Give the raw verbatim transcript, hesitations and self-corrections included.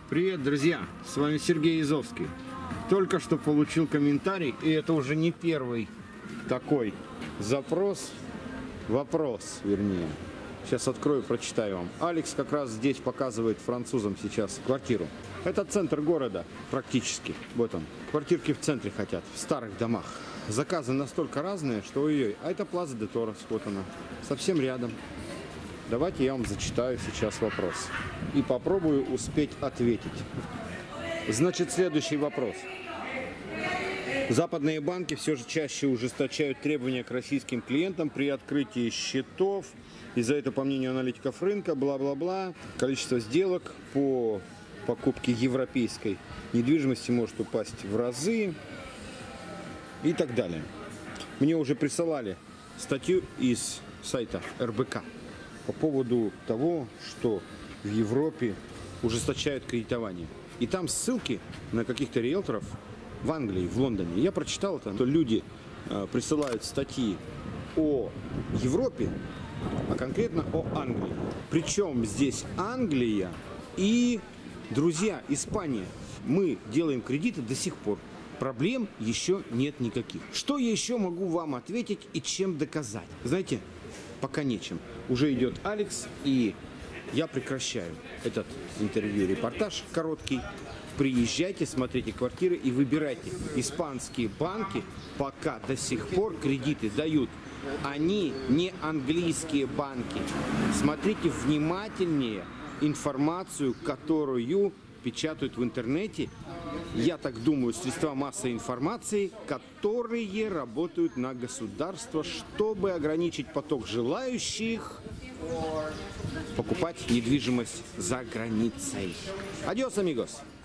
Привет, друзья! С вами Сергей Язовский. Только что получил комментарий, и это уже не первый такой запрос, вопрос, вернее. Сейчас открою, прочитаю вам. Алекс как раз здесь показывает французам сейчас квартиру. Это центр города практически. Вот он. Квартирки в центре хотят, в старых домах. Заказы настолько разные, что ой-ой. А это Плаза де Торос, вот она. Совсем рядом. Давайте я вам зачитаю сейчас вопрос. И попробую успеть ответить. Значит, следующий вопрос. Западные банки все же чаще ужесточают требования к российским клиентам при открытии счетов. Из-за этого, по мнению аналитиков рынка, бла-бла-бла, количество сделок по покупке европейской недвижимости может упасть в разы и так далее. Мне уже присылали статью из сайта эр бэ ка по поводу того, что в Европе ужесточают кредитование. И там ссылки на каких-то риэлторов в Англии, в Лондоне. Я прочитал там, что люди э, присылают статьи о Европе, а конкретно о Англии. Причем здесь Англия и, друзья, Испания. Мы делаем кредиты до сих пор. Проблем еще нет никаких. Что я еще могу вам ответить и чем доказать? Знаете, пока нечем. Уже идет Алекс, и я прекращаю этот интервью-репортаж короткий. Приезжайте, смотрите квартиры и выбирайте. Испанские банки пока до сих пор кредиты дают. Они не английские банки. Смотрите внимательнее информацию, которую печатают в интернете. Я так думаю, средства массовой информации, которые работают на государство, чтобы ограничить поток желающих покупать недвижимость за границей. Адьос, амигос!